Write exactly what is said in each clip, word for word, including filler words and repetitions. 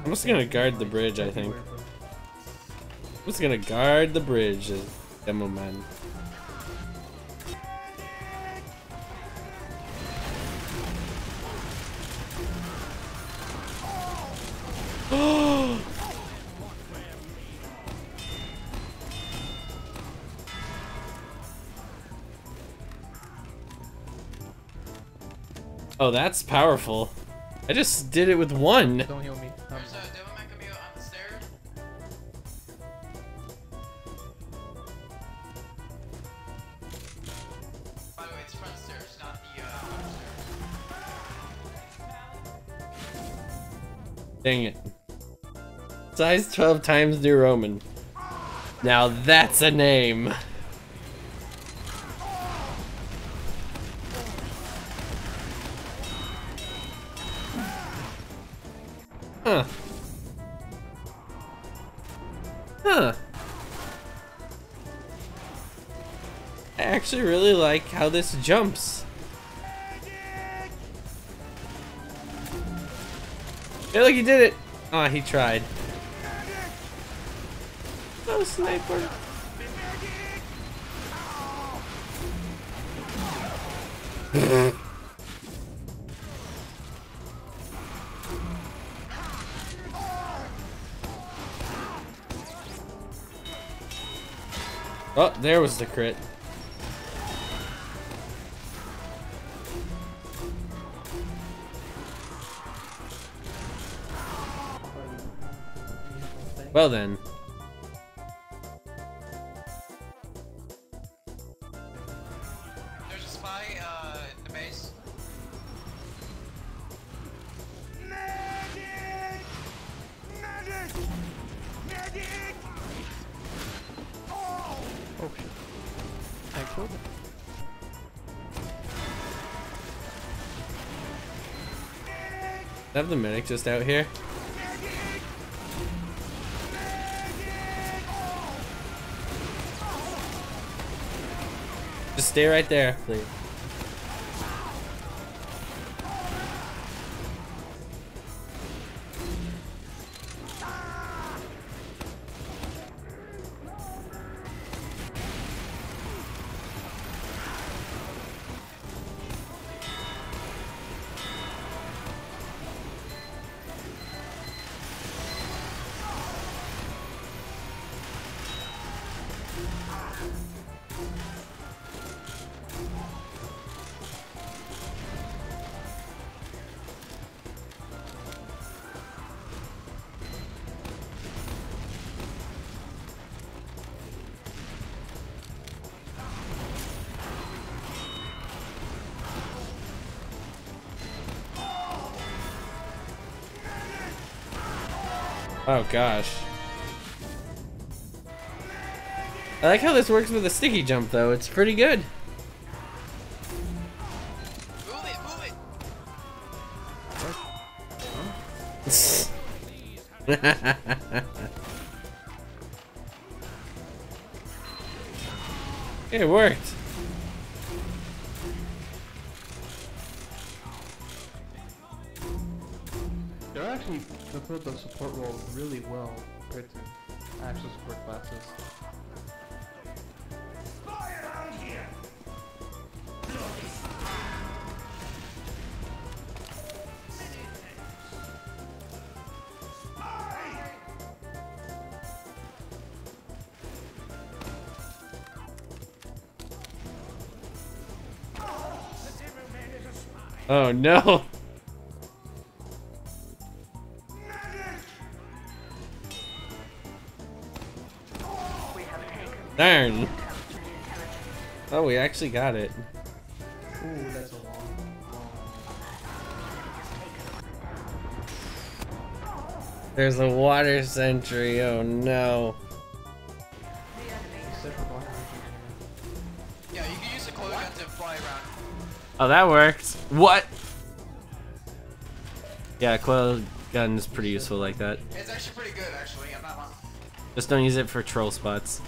I'm just gonna guard the bridge, I think. I'm just gonna guard the bridge as Demo Man. Oh, that's powerful. I just did it with one. Don't heal me. Um, There's a Devil May Cry on the stairs. By the way, it's front stairs, not the uh, upstairs. Dang it. Size twelve times New Roman. Now that's a name. Huh. Huh. I actually really like how this jumps. Hey, look, he did it. Oh, he tried. Oh, sniper. Oh, there was the crit. Well then. There's a spy uh, in the base. Medic! Medic! Medic! Oh! oh shit. I killed it. Have the medic just out here? Just stay right there, please. Oh gosh. I like how this works with a sticky jump though, it's pretty good. Move it, move it. It worked. They're actually fulfilled the support role really well compared to actual support classes. Fire around here! Oh no. Darn. Oh, we actually got it. Ooh, that's a long, long... There's a water sentry. Oh no. Yeah, you can use the coil gun to fly around. Oh, that worked. What? Yeah, coil gun is pretty useful like that. It's actually pretty good, actually. I'm not wrong. Just don't use it for troll spots.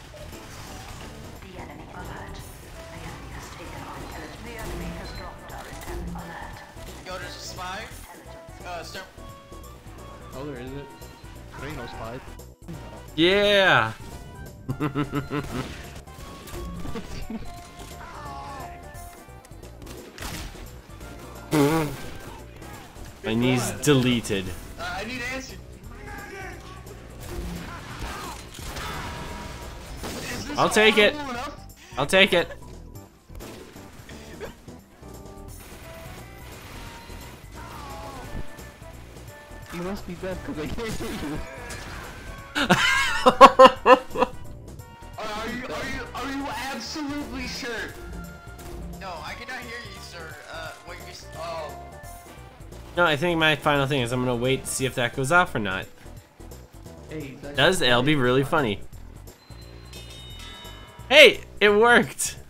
The enemy alert. The enemy has taken our intelligence. The enemy has dropped our intel alert. Yo, there's a spy. Uh, start. Oh, there is it. There ain't no slide. Yeah. My knees deleted. Uh, I need answer. Is this I'll take it. horrible enough? I'll take it. You must be dead because I can't hit you. Are you, are you, are you absolutely sure? No, I cannot hear you, sir. Uh, what you s- oh. No, I think my final thing is I'm gonna wait to see if that goes off or not. Hey, that Does it'll be really funny. Hey, it worked.